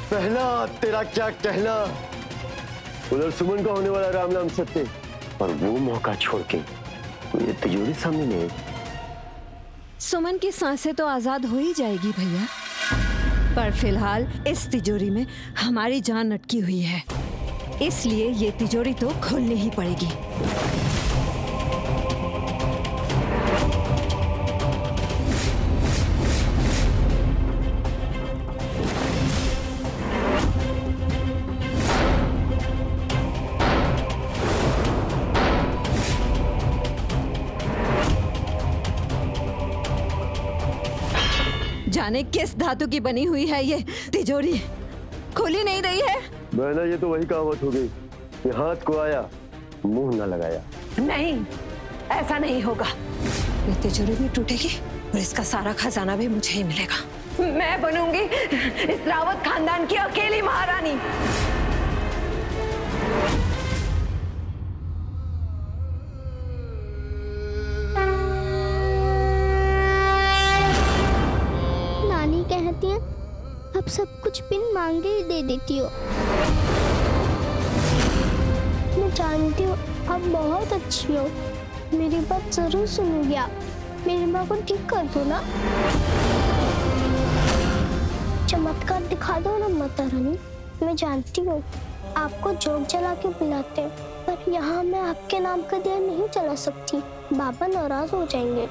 पहला तेरा क्या कहना, उधर सुमन का होने वाला राम नाम सत्य, और वो मौका छोड़ के ये तिजोरी सामने नहीं। सुमन की सांसें तो आजाद हो ही जाएगी भैया, पर फिलहाल इस तिजोरी में हमारी जान अटकी हुई है, इसलिए ये तिजोरी तो खोलनी ही पड़ेगी। जाने किस धातु की बनी हुई है ये तिजोरी, खुली नहीं रही है। बहना ये तो वही कहावत हो गई कि हाथ को आया मुंह ना लगाया। नहीं, ऐसा नहीं होगा। ये तिजोरी भी टूटेगी और इसका सारा खजाना भी मुझे ही मिलेगा। मैं बनूंगी इस रावत खानदान की अकेली महारानी। कहती हैं अब सब कुछ बिन मांगे ही दे देती हो। मैं जानती हूँ आप बहुत अच्छी हो, मेरी बात जरूर सुनोगी आप। मेरी माँ को ठीक कर दो ना, चमत्कार दिखा दो ना माता रानी। मैं जानती हूँ आपको जोग जला के बुलाते हैं, पर यहाँ मैं आपके नाम का दिया नहीं जला सकती, बाबा नाराज हो जाएंगे।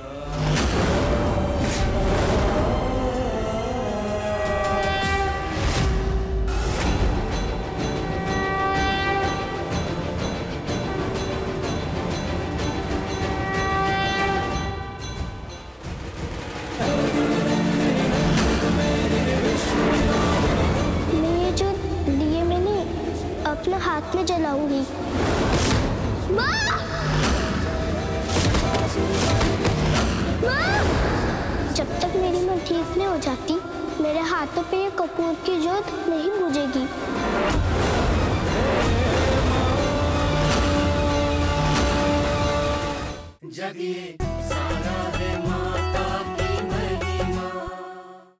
अपने हाथ में जलाऊंगी। माँ! माँ! जब तक मेरी माँ ठीक नहीं हो जाती, मेरे हाथों पे ये कपूर की ज्योत नहीं बुझेगी। जगिए सारा